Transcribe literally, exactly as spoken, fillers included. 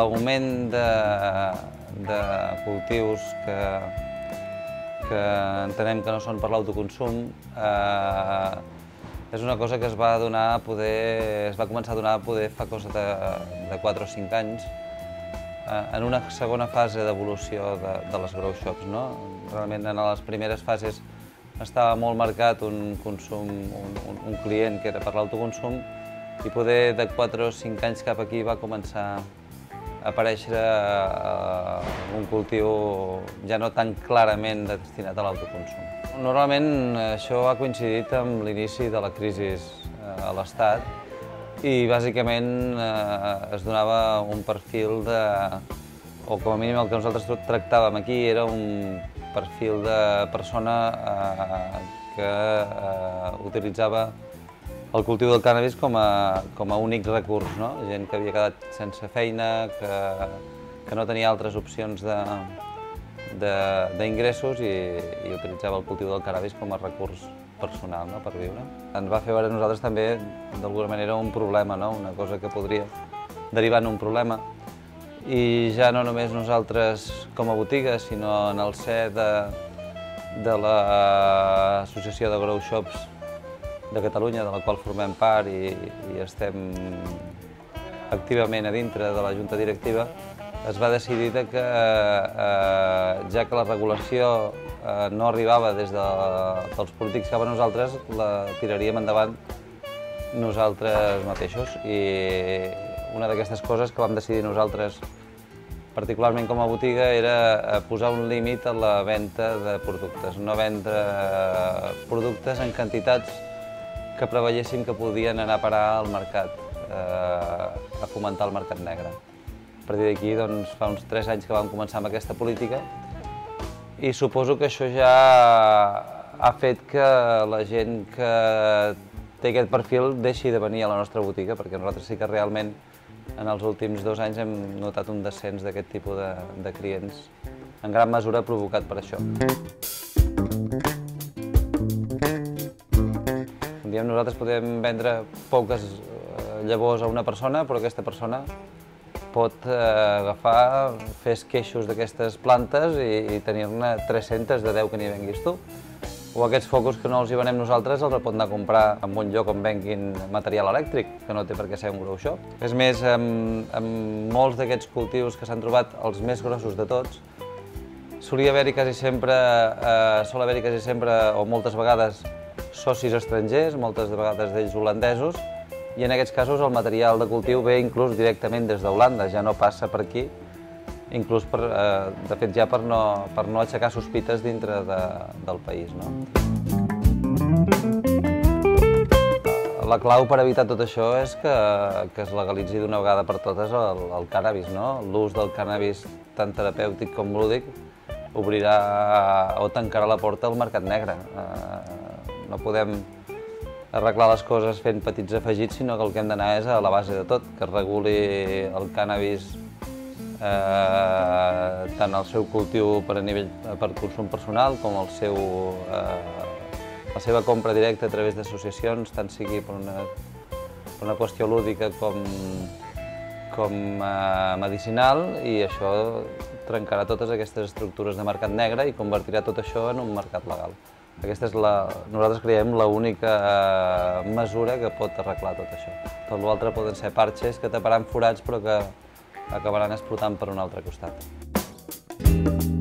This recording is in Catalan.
l'augment de, de cultius que, que entenem que no són per l'autoconsum eh, és una cosa que es va, donar a poder, es va començar a donar a poder fa cosa de, de quatre o cinc anys eh, en una segona fase d'evolució de, de les grow shops. No? Realment en les primeres fases estava molt marcat un consum, un, un, un client que era per l'autoconsum i poder de quatre o cinc anys cap aquí va començar a aparèixer uh, un cultiu ja no tan clarament destinat a l'autoconsum. Normalment això ha coincidit amb l'inici de la crisi uh, a l'Estat i bàsicament uh, es donava un perfil de, o com a mínim el que nosaltres tractàvem aquí era un perfil de persona uh, que uh, utilitzava el cultiu del cànnabis com a, com a únic recurs, no? Gent que havia quedat sense feina, que, que no tenia altres opcions d'ingressos i, i utilitzava el cultiu del cànnabis com a recurs personal, no? Per viure. Ens va fer veure a nosaltres també, d'alguna manera, un problema, no? Una cosa que podria derivar en un problema. I ja no només nosaltres com a botiga, sinó en el ser de, de l'Associació de Grow Shops de Catalunya, de la qual formem part i, i estem activament a dintre de la Junta Directiva, es va decidir que, eh, ja que la regulació eh, no arribava des de, dels polítics cap a nosaltres, la tiraríem endavant nosaltres mateixos. I una d'aquestes coses que vam decidir nosaltres, particularment com a botiga, era posar un límit a la venda de productes, no vendre productes en quantitats que preveiéssim que podien anar a parar al mercat, eh, a fomentar el mercat negre. A partir d'aquí, doncs, fa uns tres anys que vam començar amb aquesta política i suposo que això ja ha fet que la gent que té aquest perfil deixi de venir a la nostra botiga, perquè nosaltres sí que realment en els últims dos anys hem notat un descens d'aquest tipus de, de clients, en gran mesura provocat per això. Nosaltres podem vendre poques llavors a una persona, però aquesta persona pot agafar, fer esqueixos d'aquestes plantes i, i tenir-ne tres-centes de deu que n'hi venguis tu. O aquests focus que no els hi venem nosaltres els pot anar a comprar en un lloc on venguin material elèctric, que no té per què ser un grow shop. És més, amb, amb molts d'aquests cultius que s'han trobat, els més grossos de tots, solia haver-hi quasi sempre, eh, sol haver-hi quasi sempre, o moltes vegades, socis estrangers, moltes vegades d'ells holandesos, i en aquests casos el material de cultiu ve inclús directament des d'Holanda, ja no passa per aquí, inclús, per, eh, de fet, ja per no, per no aixecar sospites dintre de, del país. No? La clau per evitar tot això és que, que es legalitzi d'una vegada per totes el, el cànnabis. No? L'ús del cànnabis tant terapèutic com lúdic obrirà o tancarà la porta al mercat negre. Eh, no podem arreglar les coses fent petits afegits, sinó que el que hem d'anar és a la base de tot, que es reguli el cànnabis eh, tant el seu cultiu per, a nivell, per consum personal com el seu, eh, la seva compra directa a través d'associacions, tant sigui per una, per una qüestió lúdica com, com eh, medicinal, i això trencarà totes aquestes estructures de mercat negre i convertirà tot això en un mercat legal. Aquesta és, la, nosaltres creiem, l'única mesura que pot arreglar tot això. Tot l'altre poden ser parxes que taparan forats però que acabaran explotant per un altre costat.